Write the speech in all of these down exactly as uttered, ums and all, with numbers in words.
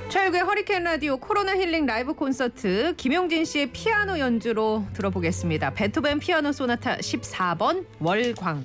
최일구의 허리케인 라디오 코로나 힐링 라이브 콘서트 김용진 씨의 피아노 연주로 들어보겠습니다. 베토벤 피아노 소나타 십사 번 월광.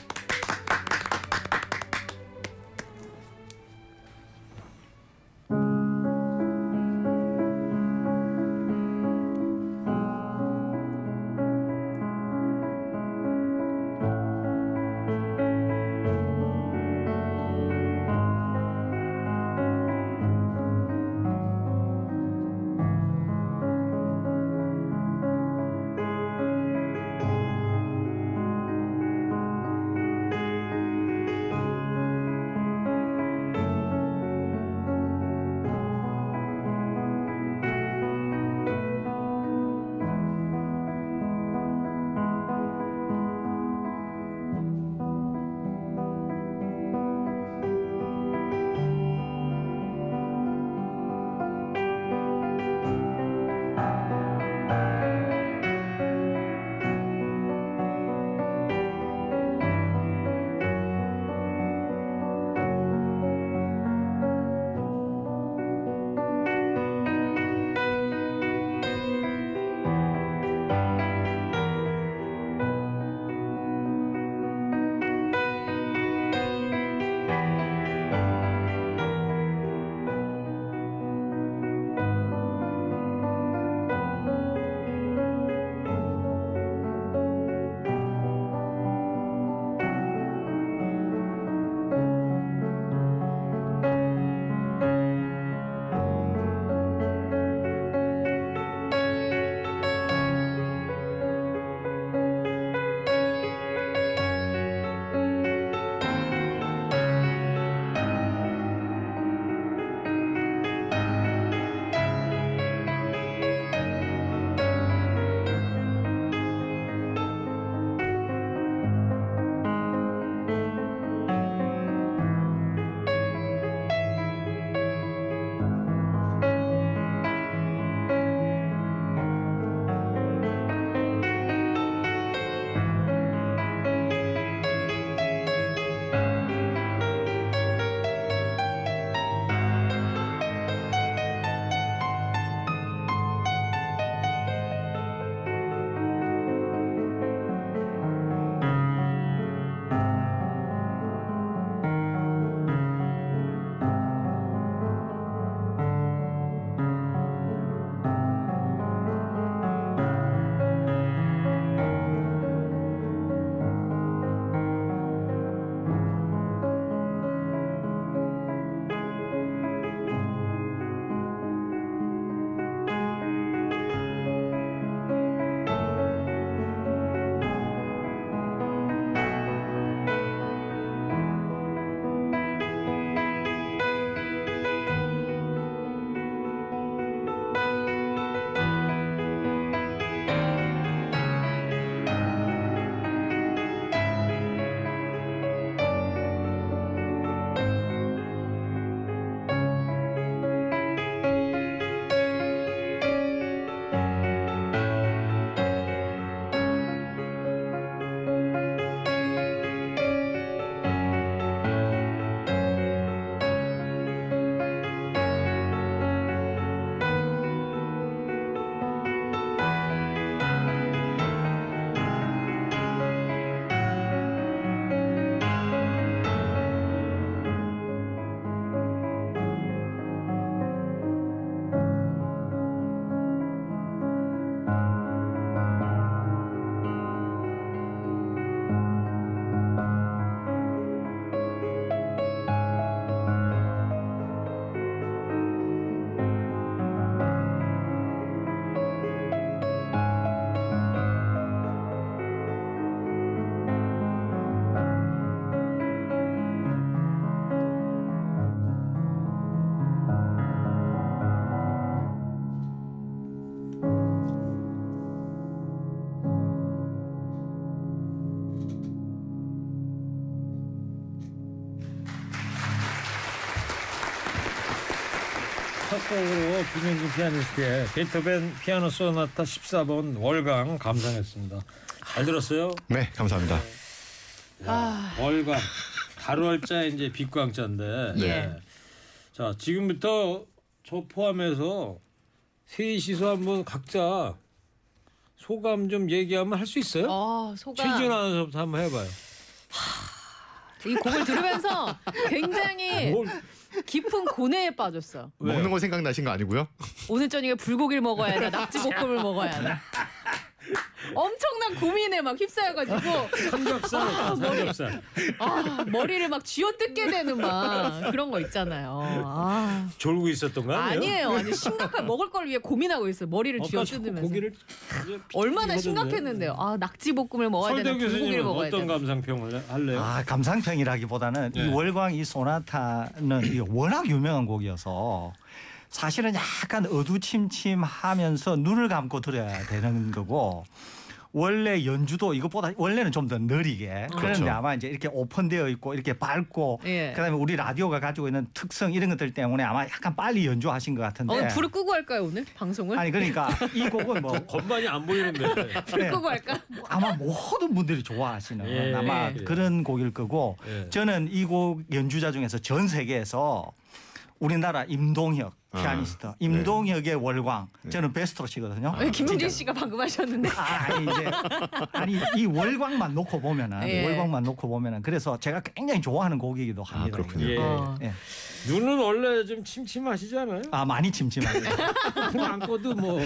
첫 곡으로 김용진 피아니스트의 베토벤 피아노 소나타 십사 번 월광 감상했습니다. 잘 들었어요? 네, 감사합니다. 야, 아... 월광 가로월자 이제 빛광자인데. 네. 자, 지금부터 저 포함해서 셋이서 한번 각자 소감 좀 얘기하면 할 수 있어요? 어, 소감. 최지은 아나운서부터 한번 해봐요. 이 곡을 들으면서 굉장히 뭘 깊은 고뇌에 빠졌어요. 왜요? 먹는 거 생각나신 거 아니고요? 오늘 저녁에 불고기를 먹어야 하나 낙지볶음을 먹어야 하나. 엄청난 고민에 막 휩싸여가지고 삼겹살, 아, 머리. 삼겹살. 아, 머리를 막 쥐어뜯게 되는 막 그런 거 있잖아요. 아. 졸고 있었던 거 아니에요? 아니에요. 아니 심각한 먹을 걸 위해 고민하고 있어요. 머리를 아까 자꾸 쥐어뜯으면서. 고기를 얼마나 심각했는데요. 아 낙지볶음을 먹어야 되나 설대 불고기를 교수님은 먹어야 어떤 되나. 감상평을 할래요? 아 감상평이라기보다는 네. 이 월광 이 소나타는 이 워낙 유명한 곡이어서 사실은 약간 어두침침하면서 눈을 감고 들어야 되는 거고 원래 연주도 이것보다 원래는 좀 더 느리게 그렇죠. 그런데 아마 이제 이렇게 오픈되어 있고 이렇게 밝고 예. 그다음에 우리 라디오가 가지고 있는 특성 이런 것들 때문에 아마 약간 빨리 연주하신 것 같은데 어, 불을 끄고 할까요 오늘 방송을? 아니 그러니까 이 곡은 뭐 건반이 안 보이는데. 불 네. 끄고 할까? 아마 모든 분들이 좋아하시는 예. 아마 예. 그런 곡일 거고 예. 저는 이 곡 연주자 중에서 전 세계에서 우리나라 임동혁 아, 피아니스트 임동혁의 월광 저는 베스트로 치거든요. 왜 김용진 진짜. 씨가 방금 하셨는데? 아, 아니 이제 아니 이 월광만 놓고 보면은 예. 월광만 놓고 보면은 그래서 제가 굉장히 좋아하는 곡이기도 합니다. 아, 그렇군요. 예. 어. 예. 눈은 원래 좀 침침하시잖아요. 아 많이 침침하죠. 불안 꺼도 뭐.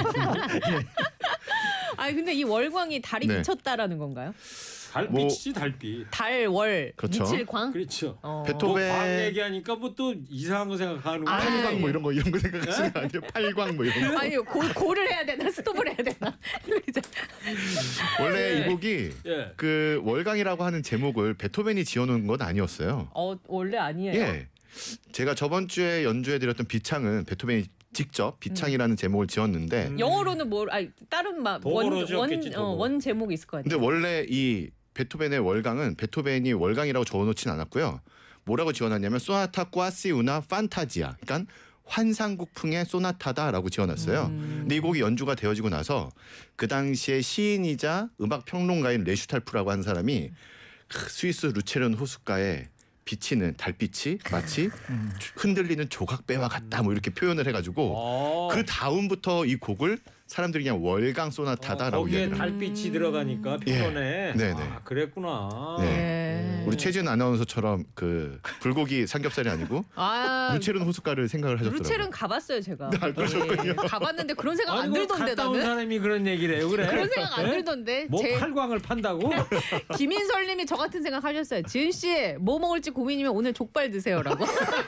아니 근데 이 월광이 달이 네. 미쳤다라는 건가요? 달빛이지 달빛. 달, 월, 그렇죠. 미칠 광? 그렇죠. 어. 베토- 뭐 베토벤- 과학 얘기하니까 뭐 또 이상한 거 생각하는 거 아, 아니에요? 팔광 뭐 이런 거 이런 거 생각하시는 거 아니에요? 팔광 뭐 이런 거. 아니 고, 고를 해야 되나 스톱을 해야 되나? 이제. 원래 네. 이 곡이 예. 그 월광이라고 하는 제목을 베토벤이 지어놓은 건 아니었어요. 어 원래 아니에요. 예. 제가 저번 주에 연주해드렸던 비창은 베토벤이 직접 비창이라는 제목을 지었는데 음. 영어로는 뭘? 아니 다른 막 독어로 원, 원, 지었겠지, 어, 독어. 원 제목이 있을 거 근데 아니에요. 원래 이 베토벤의 월광은 베토벤이 월광이라고 적어놓진 않았고요. 뭐라고 지어놨냐면 소나타 꽈시 우나 판타지아. 그러니까 환상국풍의 소나타다라고 지어놨어요. 음. 근데 이 곡이 연주가 되어지고 나서 그 당시에 시인이자 음악 평론가인 레슈탈프라고 하는 사람이 크, 스위스 루체른 호숫가에 비치는 달빛이 마치 흔들리는 조각배와 같다 뭐 이렇게 표현을 해가지고 어. 그 다음부터 이 곡을 사람들이 그냥 월광 어, 소나타다라고 거기에 얘기해요. 달빛이 들어가니까 표현에. 네네. 아, 그랬구나. 네. 예. 우리 최지은 아나운서처럼 그 불고기 삼겹살이 아니고 아 루체른 호숫가를 생각을 하셨더라고요. 루체른 가봤어요 제가. 아, 그러셨군요. 예, 가봤는데 그런 생각 안 아니, 뭐 들던데 갔다 온 나는. 사람이 그런 얘기를 해요. 그래? 그런 생각 안 예? 들던데. 뭐 제 팔광을 판다고? 김인설님이 저 같은 생각 하셨어요. 지은 씨 뭐 먹을지 고민이면 오늘 족발 드세요라고.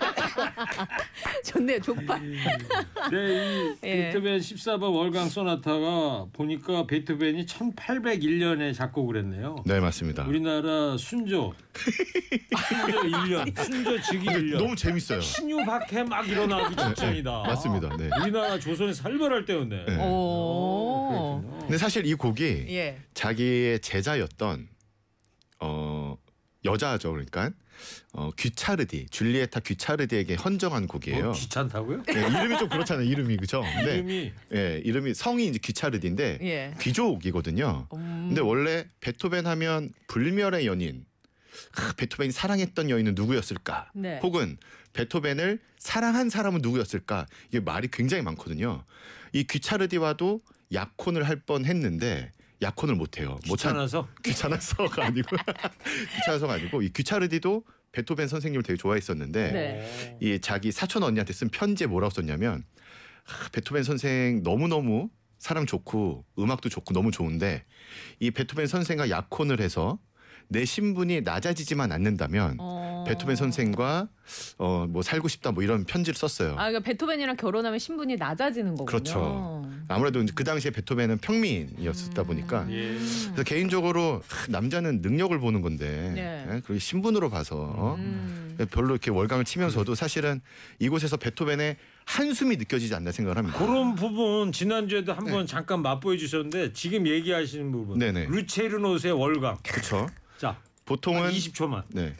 좋네요 족발. 네, 이 예. 베토벤 십사 번 월광 소나타가 보니까 베토벤이 천팔백일 년에 작곡을 했네요. 네 맞습니다. 우리나라 순조 순조 일 년 순조 즉위 일 년 너무 재밌어요. 신유박해 막 일어나기 직전이다. 맞습니다. 네. 우리나라 조선이 살벌할 때였네. 네. 오. 그렇군요. 근데 사실 이 곡이 예. 자기의 제자였던 어 여자죠. 그러니까 어 귀차르디 줄리에타 귀차르디에게 헌정한 곡이에요. 뭐 귀찮다고요? 네, 이름이 좀 그렇잖아요. 이름이 그죠? 근데 이름이 예, 이름이 성이 이제 귀차르디인데 예. 귀족이거든요. 음. 근데 원래 베토벤 하면 불멸의 연인. 아, 베토벤이 사랑했던 여인은 누구였을까? 네. 혹은 베토벤을 사랑한 사람은 누구였을까? 이게 말이 굉장히 많거든요. 이 귀차르디와도 약혼을 할 뻔했는데 약혼을 못해요. 귀찮아서 귀찮아서가 아니고 귀찮아서가 아니고 이 귀차르디도 베토벤 선생님을 되게 좋아했었는데 네. 이 자기 사촌 언니한테 쓴 편지에 뭐라고 썼냐면 아, 베토벤 선생 너무 너무 사람 좋고 음악도 좋고 너무 좋은데 이 베토벤 선생과 약혼을 해서 내 신분이 낮아지지만 않는다면 어. 베토벤 선생과 어 뭐 살고 싶다 뭐 이런 편지를 썼어요. 아 그러니까 베토벤이랑 결혼하면 신분이 낮아지는 거군요. 그렇죠. 아무래도 이제 그 당시에 베토벤은 평민이었다 보니까 예. 그래서 개인적으로 남자는 능력을 보는 건데 네. 예? 그리고 신분으로 봐서 어? 음. 별로 이렇게 월광을 치면서도 사실은 이곳에서 베토벤의 한숨이 느껴지지 않나 생각을 합니다. 그런 부분 지난주에도 한번 잠깐 맛보여 주셨는데 지금 얘기하시는 부분 네네. 루체르노스의 월광. 그렇죠. 자, 보통은 한 이십 초만. 네.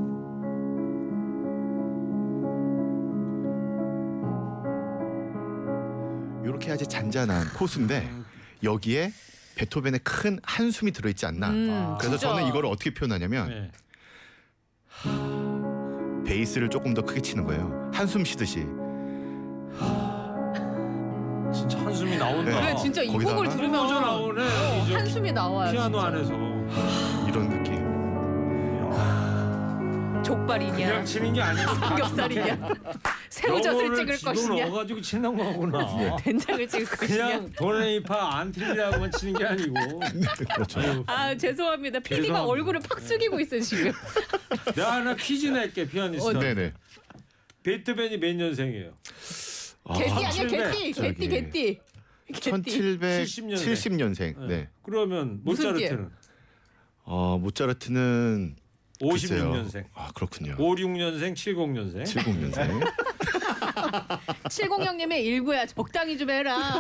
이렇게 아주 잔잔한 코스인데 여기에 베토벤의 큰 한숨이 들어있지 않나. 음, 그래서 진짜. 저는 이걸 어떻게 표현하냐면 네. 베이스를 조금 더 크게 치는 거예요. 한숨 쉬듯이. 진짜 한숨이 나온다. 그래 진짜 이 거기다가 곡을 들으면 꽂아 나오네. 어, 이제 한숨이 나와요. 피아노 진짜. 안에서 이런 느낌. 족발이냐 그냥 치는 게 아니고 삼겹살이냐 새우젓을 찍을 지도 것이냐 넣어가지고 치는 거구나. 된장을 찍을 것이냐. 그냥 도레미파 안 틀리라고만 치는 게 아니고. 그렇죠. 아유, 아 죄송합니다. 피디가 죄송합니다. 얼굴을 팍 숙이고 있어 지금. 내가 하나 퀴즈 낼게 피아니스트. 어, 네네. 베토벤이 몇 년생이에요? 개띠 아니야 천칠백. 개띠 저기. 개띠 개띠. 개띠. 천칠백칠십 년생. 네. 네. 그러면 무슨 모차르트는 어 모차르트는 오십육 년생. 아 그렇군요. 오십육 년생, 칠십 년생. 칠십 년생. 칠공영님의 일구야 적당히 좀 해라.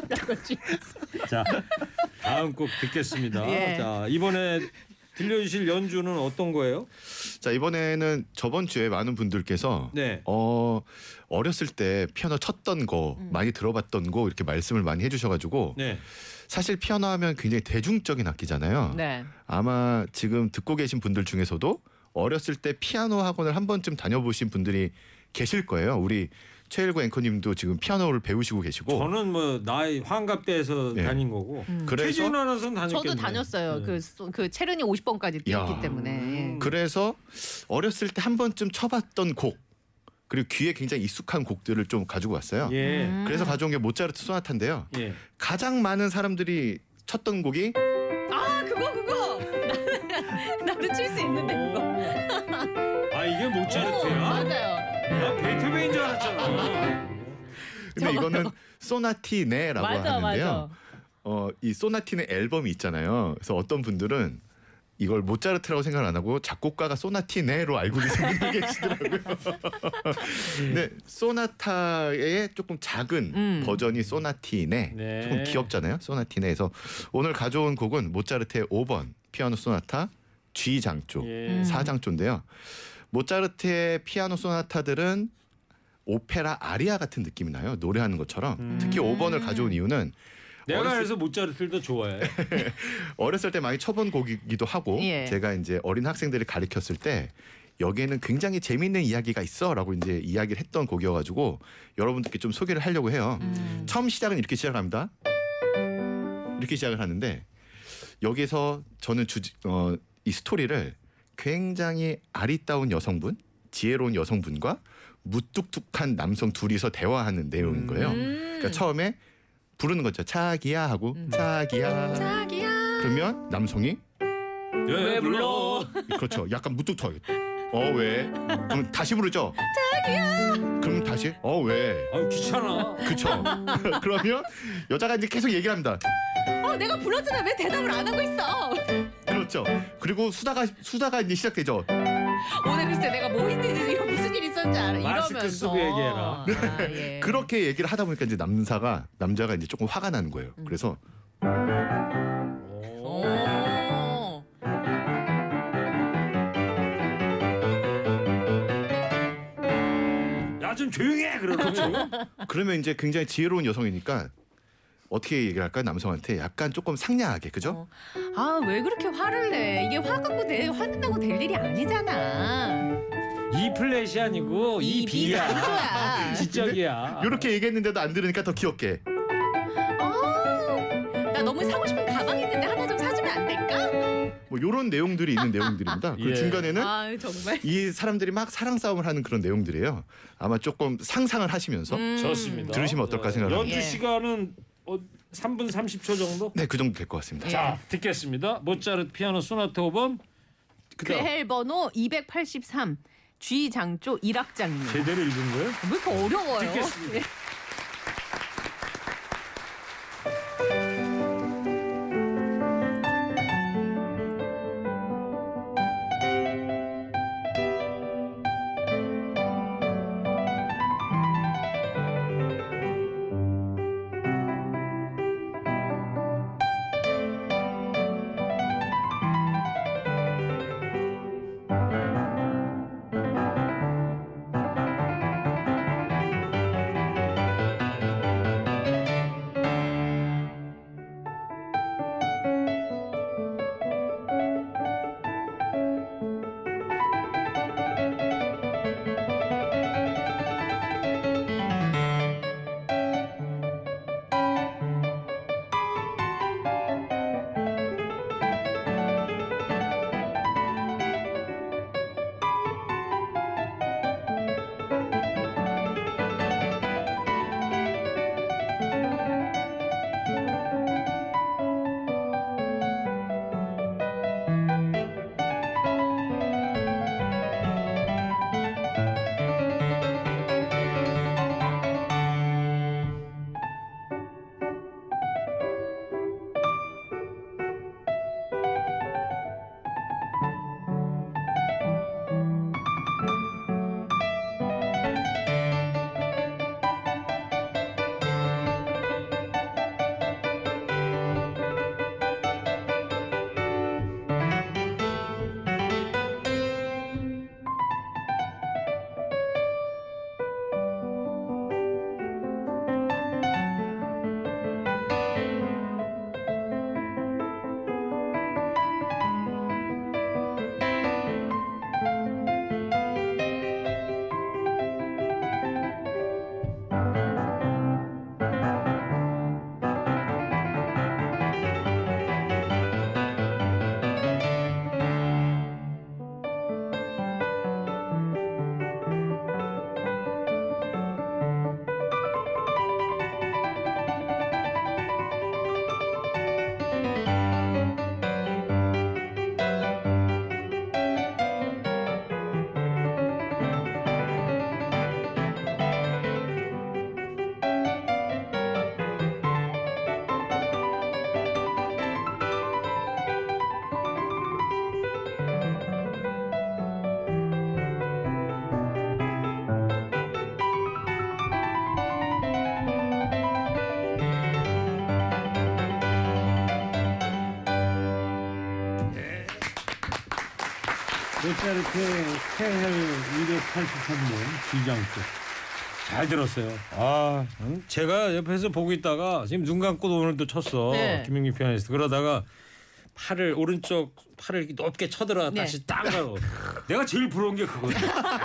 자, 다음 곡 듣겠습니다. 예. 자, 이번에 들려주실 연주는 어떤 거예요? 자 이번에는 저번 주에 많은 분들께서 네. 어 어렸을 때 피아노 쳤던 거 음. 많이 들어봤던 거 이렇게 말씀을 많이 해주셔가지고 네. 사실 피아노 하면 굉장히 대중적인 악기잖아요. 네. 아마 지금 듣고 계신 분들 중에서도 어렸을 때 피아노 학원을 한 번쯤 다녀보신 분들이 계실 거예요. 우리 최일구 앵커님도 지금 피아노를 배우시고 계시고. 저는 뭐 나이 환갑대에서 네. 다닌 거고. 음. 그래서 최지훈 아나운서는 다녔겠네. 저도 다녔어요. 네. 그, 소- 그 체르니 오십 번까지 뛰었기 야. 때문에. 예. 그래서 어렸을 때 한 번쯤 쳐봤던 곡 그리고 귀에 굉장히 익숙한 곡들을 좀 가지고 왔어요. 예. 음. 그래서 가져온 게 모차르트 소나타인데요. 예. 가장 많은 사람들이 쳤던 곡이 아 그거 그거. 나도 칠 수 있는데 그거. 아 이게 오, 모차르트야? 맞아요. 나 베토벤인 줄 알았잖아. 근데 이거는 소나티네라고 맞아 하는데요. 맞아. 어, 이 소나티네 앨범이 있잖아요. 그래서 어떤 분들은 이걸 모차르트라고 생각 안 하고 작곡가가 소나티네로 알고 계신 분들 계시더라고요. 근데 소나타의 조금 작은 음. 버전이 소나티네. 네. 조금 귀엽잖아요. 소나티네에서 오늘 가져온 곡은 모차르트의 오 번 피아노 소나타 G 장조 예. 사 장조인데요. 모차르트의 피아노 소나타들은 오페라 아리아 같은 느낌이 나요. 노래하는 것처럼. 음. 특히 오 번을 가져온 이유는 내가 어렸을- 그래서 모차르트를 더 좋아해. 어렸을 때 많이 쳐본 곡이기도 하고 예. 제가 이제 어린 학생들을 가르쳤을 때 여기에는 굉장히 재미있는 이야기가 있어라고 이제 이야기를 했던 곡이어가지고 여러분들께 좀 소개를 하려고 해요. 음. 처음 시작은 이렇게 시작합니다. 이렇게 시작을 하는데 여기서 저는 주, 어, 이 스토리를 굉장히 아리따운 여성분, 지혜로운 여성분과 무뚝뚝한 남성 둘이서 대화하는 내용인 거예요. 음. 그러니까 처음에 부르는 거죠. 자기야 하고 음. 자기야. 자기야. 그러면 남성이 왜 불러? 그렇죠. 약간 무뚝뚝하게. 어 왜? 그럼 다시 부르죠. 자기야. 그럼 다시 어 왜? 아유 귀찮아. 그렇죠. 그러면 여자가 이제 계속 얘기를 합니다. 어 내가 불렀잖아 왜 대답을 안 하고 있어? 그렇죠. 그리고 수다가 수다가 이제 시작되죠. 오늘 글쎄 내가 뭐 했는지 이거 무슨 일 있었는지 알아 마스크 이러면서. 쓰고 얘기해라. 아, 예. 그렇게 얘기를 하다 보니까 이제 남사가 남자가 이제 조금 화가 나는 거예요. 음. 그래서 오. 오. 야 좀 조용해 그러는 그러면 이제 굉장히 지혜로운 여성이니까 어떻게 얘기를 할까 남성한테 약간 조금 상냥하게 그죠? 어. 아 왜 그렇게 화를 내? 이게 화 갖고 내 화낸다고 될 일이 아니잖아. 이 플랫이 아니고 이 이 비야. 비야. 지적이야. 이렇게 얘기했는데도 안 들으니까 더 귀엽게. 아, 나 너무 사고 싶은 가방 있는데 하나 좀 사주면 안 될까? 뭐 이런 내용들이 있는 내용들입니다. 그 예. 중간에는 아 정말. 이 사람들이 막 사랑 싸움을 하는 그런 내용들이에요. 아마 조금 상상을 하시면서 음. 좋습니다. 들으시면 어떨까 생각합니다. 연주 예. 시간은 어, 삼 분 삼십 초 정도? 네, 그 정도 될 것 같습니다. 예. 자, 듣겠습니다. 모차르트 피아노 소나타 오 번. 그다음 괴헬 번호 이백팔십삼 G 장조 일 악장입니다. 제대로 읽은 거예요? 왜 이렇게 어려워요? 듣겠습니다. 예. 모차르트 케헬 이백팔십삼 번 G장조. 잘 들었어요. 아, 음, 제가 옆에서 보고 있다가 지금 눈 감고도 오늘도 쳤어. 네. 김용민 피아니스트. 그러다가 팔을 오른쪽 팔을 이렇게 높게 쳐들어 네. 다시 딱 가고. 내가 제일 부러운 게 그거야.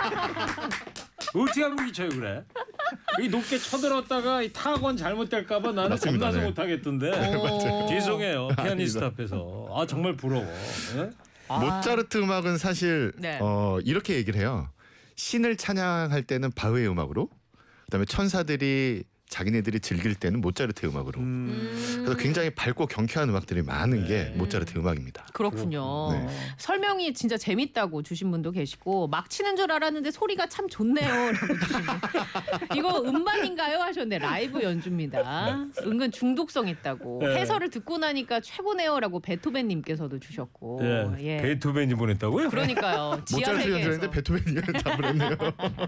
어떻게 하면 쳐요 그래? 이 높게 쳐들었다가 이 타건 잘못될까봐 나는 맞습니다. 겁나서 네. 못하겠던데. 죄송해요 피아니스트 앞에서. 아 정말 부러워. 네? 아. 모차르트 음악은 사실 네. 어, 이렇게 얘기를 해요. 신을 찬양할 때는 바흐의 음악으로, 그다음에 천사들이 자기네들이 즐길 때는 모차르트 음악으로. 음. 그래서 굉장히 밝고 경쾌한 음악들이 많은 네. 게 모차르트 음악입니다. 그렇군요. 네. 설명이 진짜 재밌다고 주신 분도 계시고 막 치는 줄 알았는데 소리가 참 좋네요라고 주신 분. 이거 음반인가요 하셨네. 라이브 연주입니다. 은근 중독성 있다고. 네. 해설을 듣고 나니까 최고네요라고 베토벤님께서도 주셨고. 네. 예. 베토벤이 보냈다고요? 그러니까요. 지하 모차르트 세계에서. 연주했는데 베토벤이 답을 했네요.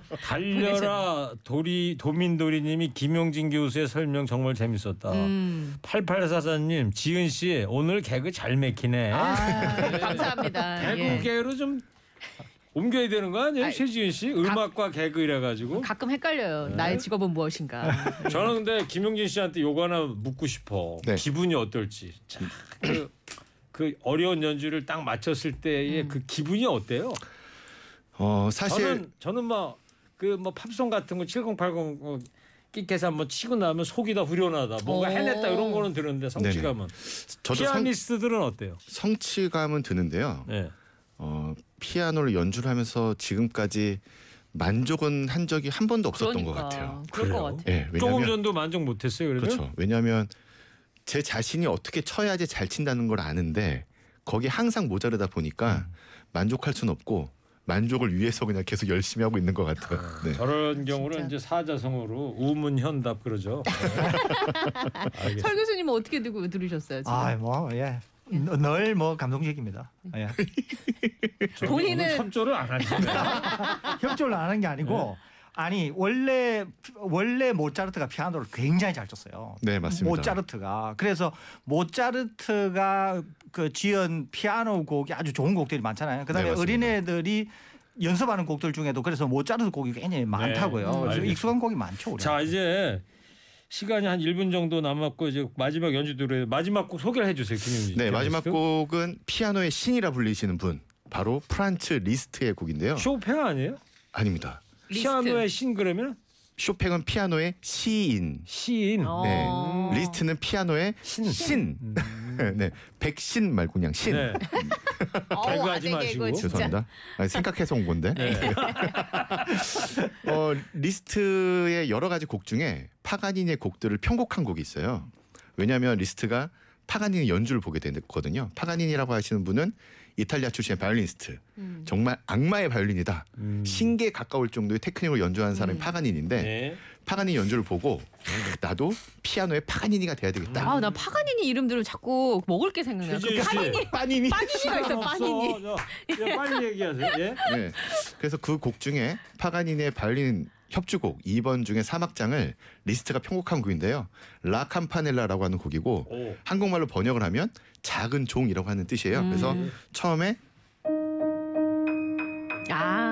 달려라 도리 도민도리님이 김용진 교수의 설명 정말 재밌었다. 음. 팔팔사사님 지은 씨 오늘 개그 잘 맥히네. 아, 감사합니다. 예. 개그계로 좀 옮겨야 되는 거 아니에요, 아이, 최지은 씨? 음악과 개그 이래가지고. 가끔 헷갈려요. 네. 나의 직업은 무엇인가. 저는 근데 김용진 씨한테 요거 하나 묻고 싶어. 네. 기분이 어떨지. 자, 그, 그 어려운 연주를 딱 마쳤을 때의 음. 그 기분이 어때요? 어, 사실 저는 저는 뭐 그 뭐 팝송 같은 거 칠공팔공 어, 끽해서 한번 치고 나면 속이 다 후련하다. 뭔가 오. 해냈다 이런 거는 들었는데 성취감은. 저도 성, 피아니스트들은 어때요? 성취감은 드는데요. 네. 어, 피아노를 연주를 하면서 지금까지 만족은 한 적이 한 번도 없었던 그러니까, 것 같아요. 그럴 것 그래요? 같아요. 예, 조금 왜냐하면 전도 만족 못했어요. 그래도 그렇죠. 왜냐하면 제 자신이 어떻게 쳐야지 잘 친다는 걸 아는데 거기 항상 모자르다 보니까 음. 만족할 수는 없고 만족을 위해서 그냥 계속 열심히 하고 있는 것 같아요. 네. 저런 경우는 진짜. 이제 사자성어로 우문현답 그러죠. 알겠습니다. 설 교수님은 어떻게 듣고 들으셨어요? 지금? 아, 뭐 예. 늘 뭐 감동적입니다. 예. 저기 본인은- 오늘 협조를 안 하시네. 협조를 안 하는 게 아니고 아니 원래 원래 모차르트가 피아노를 굉장히 잘 쳤어요. 네, 맞습니다. 모차르트가 그래서 모차르트가 그 지은 피아노 곡이 아주 좋은 곡들이 많잖아요. 그다음에 네, 맞습니다. 어린애들이 연습하는 곡들 중에도 그래서 모차르트 곡이 굉장히 많다고요. 음, 그래서 알겠습니다. 익숙한 곡이 많죠. 우리. 자 이제 시간이 한 일 분 정도 남았고 이제 마지막 연주 들어요. 마지막 곡 소개를 해주세요, 김영진. 네, 마지막 곡은 피아노의 신이라 불리시는 분 바로 프란츠 리스트의 곡인데요. 쇼팽 아니에요? 아닙니다. 리스트. 피아노의 신 그러면 쇼팽은 피아노의 시인, 시인. 어. 네. 리스트는 피아노의 신. 신. 네, 백신 말고 그냥 신. 네. 어우, 개그하지 아재 마시고. 개그 진짜. 죄송합니다. 아니, 생각해서 온 건데. 어, 리스트의 여러 가지 곡 중에 파가니니의 곡들을 편곡한 곡이 있어요. 왜냐하면 리스트가 파가니니 연주를 보게 됐거든요. 파가니니라고 하시는 분은 이탈리아 출신의 바이올리니스트. 음. 정말 악마의 바이올린이다. 음. 신기에 가까울 정도의 테크닉을 연주하는 사람이 음. 파가니니인데 네. 파가니니 연주를 보고 나도 피아노의 파가니니가 돼야 되겠다. 아, 나 파가니니 이름 들으면 자꾸 먹을 게 생각나요. 그 최지은 씨. 파니니, 빠니니. 빠니니가 있어, 빠니니. 없어. 저, 예, 빨리 얘기하세요. 예. 네. 그래서 그 곡 중에 파가니니의 바이올린 협주곡 이 번 중에 삼 악장을 리스트가 편곡한 곡인데요. 라 campanel라라고 하는 곡이고 오. 한국말로 번역을 하면 작은 종이라고 하는 뜻이에요. 음. 그래서 처음에 아,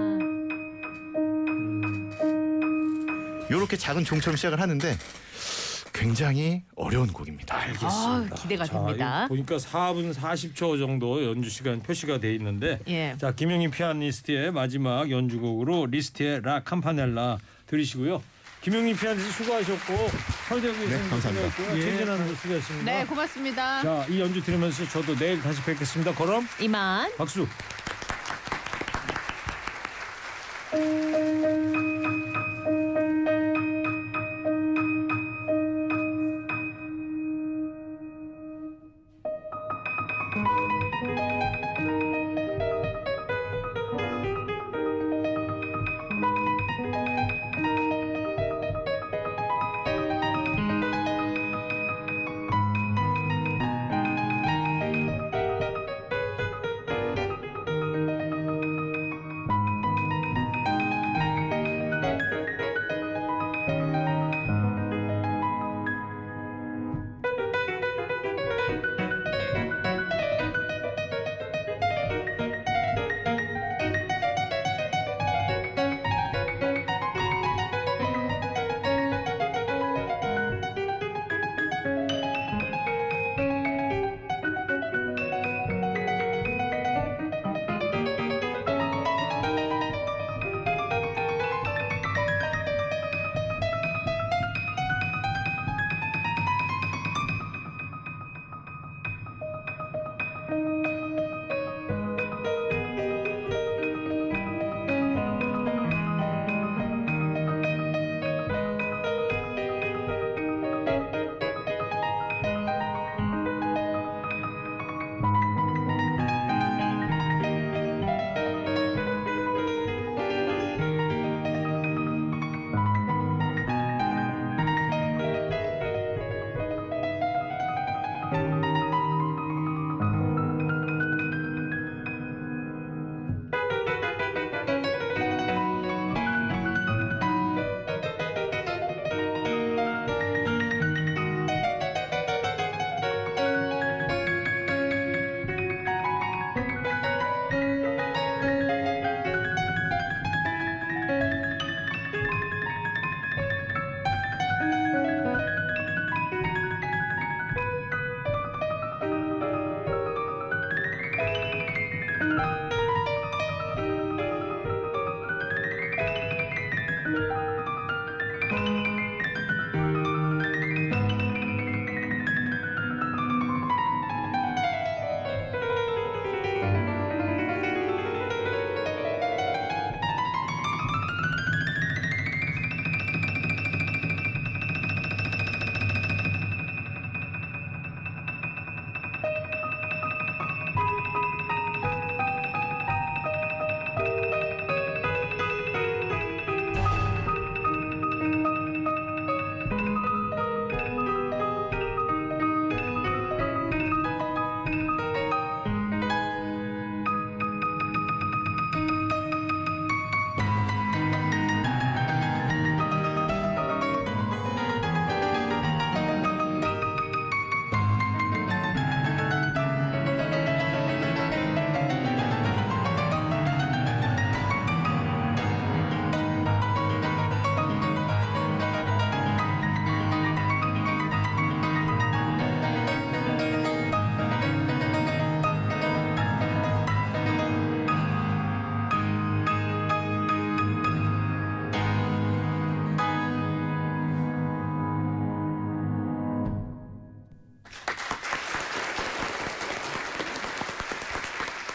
이렇게 작은 종처럼 시작을 하는데 굉장히 어려운 곡입니다. 아, 기대가 자, 됩니다. 이거 보니까 사 분 사십 초 정도 연주 시간 표시가 돼 있는데 예. 자 김용인 피아니스트의 마지막 연주곡으로 리스트의 라 캠파넬라 들으시고요. 김용인 피아니스트 수고하셨고 설대국 선생님 감사합니다. 수고했고요. 예. 최진아 선수 수고했습니다. 네, 고맙습니다. 자, 이 연주 들으면서 저도 내일 다시 뵙겠습니다. 그럼 이만. 박수.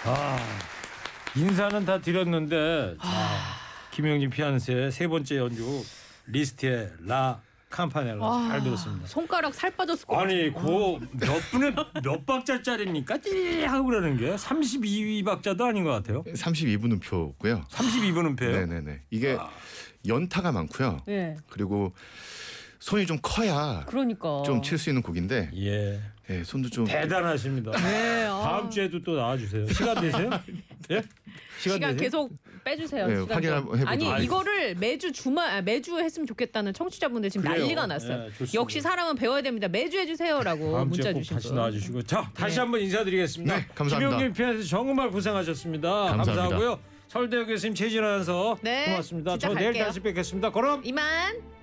아 인사는 다 드렸는데 자, 김영진 피아니스의 세 번째 연주 리스트의 라 캄파넬라 아, 잘 들었습니다. 손가락 살 빠졌을 것 아니 같아요. 그 몇 분의 몇 박자짜리입니까? 띠 하고 그러는 게 삼십이 박자도 아닌 것 같아요. 삼십이 분음표고요. 삼십이 분음표예요. 네네네. 이게 연타가 많고요. 네. 그리고 손이 좀 커야 그러니까. 좀 칠 수 있는 곡인데 예. 예, 손도 좀 대단하십니다. 네. 아. 다음 주에도 또 나와주세요. 시간 되세요? 예? 시간, 시간 되세요? 계속 빼주세요. 네, 시간 확인 좀. 한번 해보도록 아니 하겠습니다. 이거를 매주 주말 아, 매주 했으면 좋겠다는 청취자분들 지금 그래요. 난리가 났어요. 네, 좋습니다. 역시 사람은 배워야 됩니다. 매주 해주세요라고 다음 문자 주에 꼭 주신 다시 분. 나와주시고 자 다시 네. 한번 인사드리겠습니다. 네, 감사합니다. 김영진 피아니스트 정말 고생하셨습니다. 감사합니다. 감사하고요. 서울대 교수님 최진아 아나운서 네, 고맙습니다. 진짜 저 내일 갈게요. 다시 뵙겠습니다. 그럼 이만.